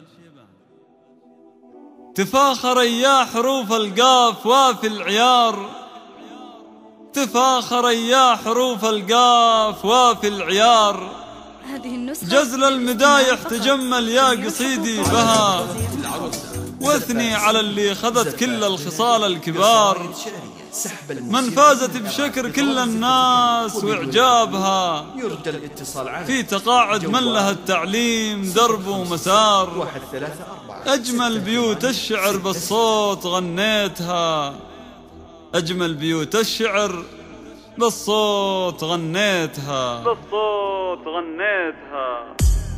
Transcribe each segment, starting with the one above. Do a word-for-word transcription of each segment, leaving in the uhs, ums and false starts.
تفاخر يا حروف القاف وافي العيار، تفاخر يا حروف القاف وافي العيار. جزل المدايح تجمل يا قصيدي بها، واثني على اللي خذت كل الخصال الكبار. من فازت بشكر كل الناس واعجابها، في تقاعد من لها التعليم درب ومسار. أجمل بيوت الشعر بالصوت غنيتها، أجمل بيوت الشعر بالصوت غنيتها، بالصوت غنيتها.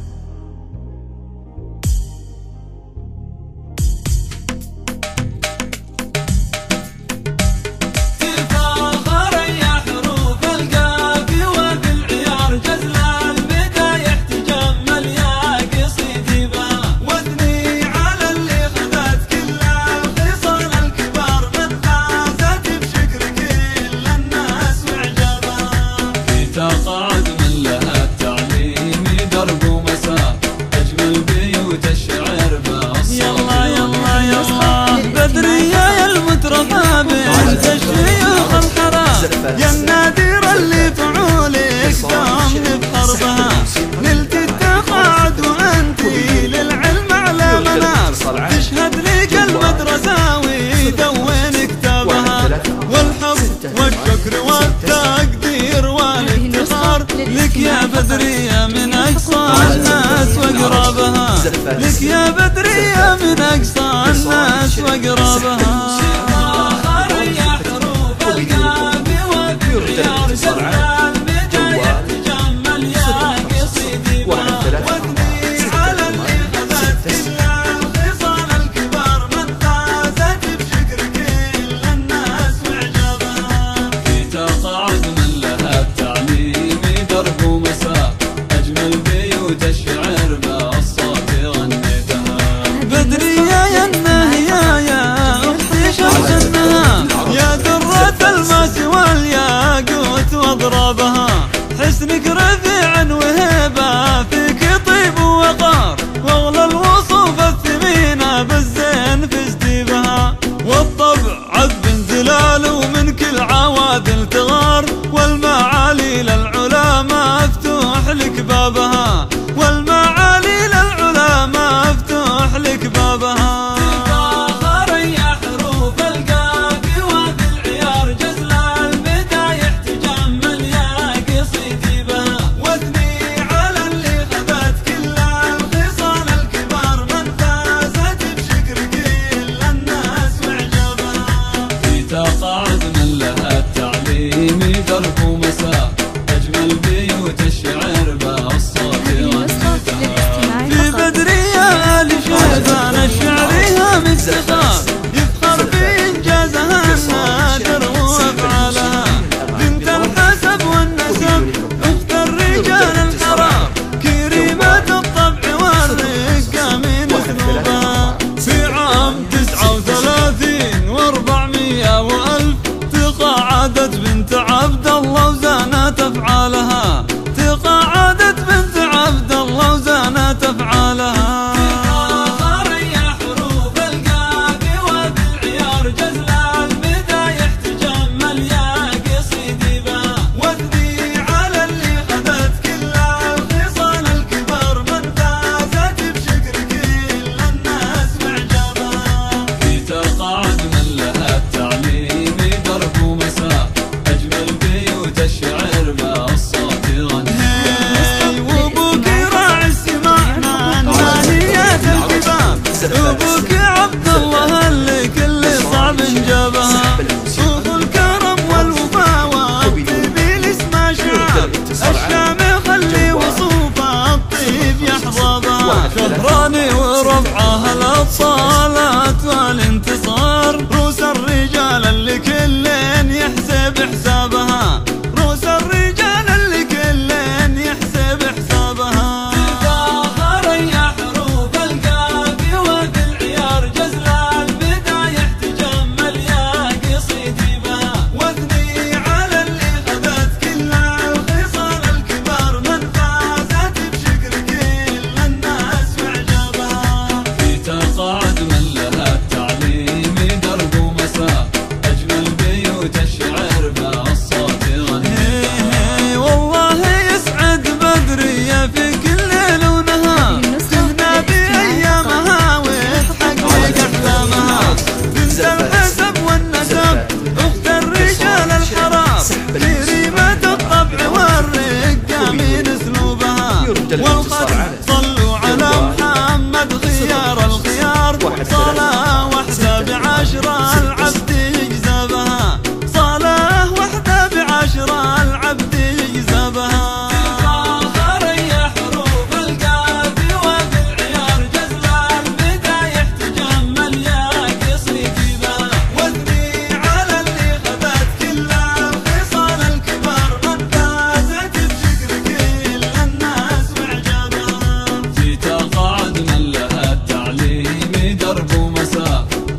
تقاعد من لها التعليم درب ومسار، أجمل بيوت الشعر بالصوت. يلا يلا يلا بدرية يا المترفة بنت الشيوخ الحرام، يا النادر اللي فعولك دامن بحربها. نلت التقاعد وأنتي للعلم على منار، تشهد لك المدرسة ويدون كتابها. والحب والشكر والتقدير والافتخار لك يا بدرية من أقصى الناس وأقربها، لك يا بدرية من أقصى الناس وأقربها. حسنك رفيع وهبة فيك طيب ووقار، واغلى الوصوف الثمينة بالزين فزتي بها. والطبع عذب زلال ومن كل عوادل تغار، والمعالي للعلا مفتوح لك بابها، والمعالي للعلا مفتوح لك بابها. تقاعد من لها التعليم درب ومسار، أجمل بيوت الشعر بالصوت غنيتها. في بدرية آل شيبان الشعرها مفتخار، يفخر بإنجازها النادر وأفعالها. بنت الحسب والنسب أخت الرجال الحرام، كريمة الطبع والرقة من أسلوبها. في عام تسعة وثلاثين وأربعمية وألف تقاعدت بنت عبد الله وزانت أفعالها، تقاعدت بنت عبد الله وزانت أفعالها. أبوك عبد الله اللي كل صعب جابها، صوف الكرم والوفا والطيب الاسم شعب. الشام خلي وصوفه الطيب يحظى، شهراني ورفعها الاتصالات والانتصار. روس الرجال اللي كلين يحسب حسابها، روس الرجال اللي كلين يحسب حسابها. الوفاء